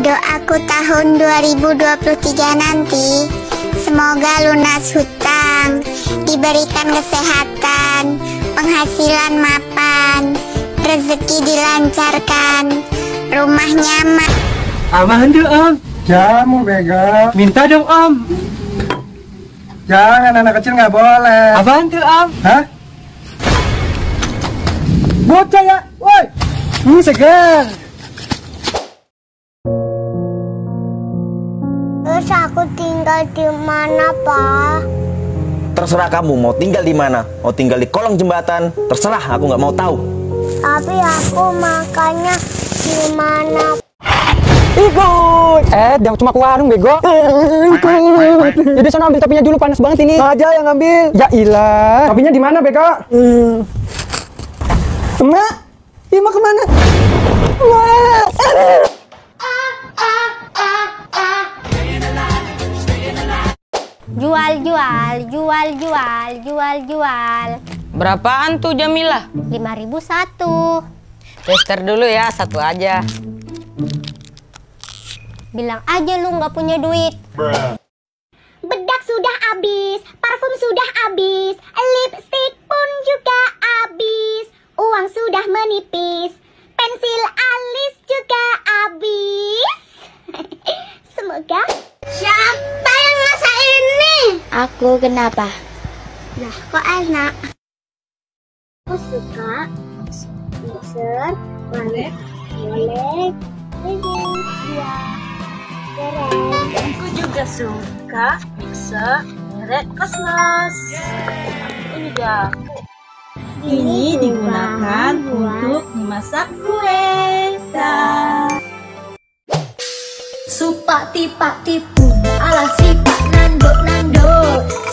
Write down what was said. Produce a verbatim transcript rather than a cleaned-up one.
Doaku tahun dua ribu dua puluh tiga nanti, semoga lunas hutang, diberikan kesehatan, penghasilan mapan, rezeki dilancarkan, rumah nyaman. Apaan tuh Om? Jamu bego. Minta dong Om. Jangan, anak kecil nggak boleh. Apaan tuh Om? Hah? Bocah ya, woi. Hmm, segar. Terus aku tinggal di mana, Pak? Terserah kamu mau tinggal di mana. Mau tinggal di kolong jembatan, terserah, aku nggak mau tahu. Tapi aku makannya di mana? Ikut. Eh, jangan cuma ke warung bego. Jadi sana ambil topinya dulu, panas banget ini. Aja yang ngambil. Ya ilah. Topinya di mana bego? Hmm. Emak, Emak kemana? Emak. Jual, jual, jual, jual, jual, jual. Berapaan tuh Jamilah? Lima ribu satu. Tester dulu ya, satu aja. Bilang aja lu nggak punya duit. Bedak sudah habis, parfum sudah habis, lipstick pun juga habis, uang sudah menipis, pensil alis juga habis. Semoga. Siapa yang masak ini? Aku. Kenapa? Lah kok enak? Aku suka mixer, boleh, boleh, ini ya. Aku juga suka mixer merek Cosmos. Ini dia. Ini digunakan untuk memasak kue. Supak tipak tipu ala sipak nanduk nanduk.